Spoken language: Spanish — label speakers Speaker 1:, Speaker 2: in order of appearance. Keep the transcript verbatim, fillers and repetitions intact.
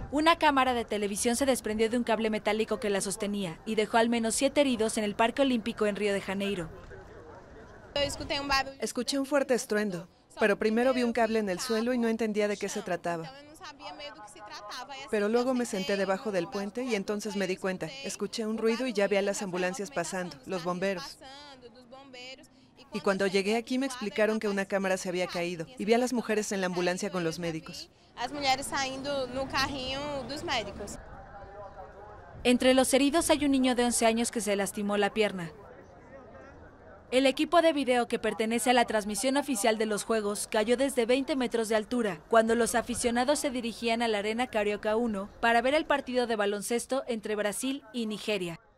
Speaker 1: Una cámara de televisión se desprendió de un cable metálico que la sostenía y dejó al menos siete heridos en el Parque Olímpico en Río de Janeiro.
Speaker 2: Escuché un fuerte estruendo, pero primero vi un cable en el suelo y no entendía de qué se trataba. Pero luego me senté debajo del puente y entonces me di cuenta. Escuché un ruido y ya vi a las ambulancias pasando, los bomberos. Y cuando llegué aquí me explicaron que una cámara se había caído y vi a las mujeres en la ambulancia con los médicos.
Speaker 1: Entre los heridos hay un niño de once años que se lastimó la pierna. El equipo de video que pertenece a la transmisión oficial de los Juegos cayó desde veinte metros de altura cuando los aficionados se dirigían a la Arena Carioca uno para ver el partido de baloncesto entre Brasil y Nigeria.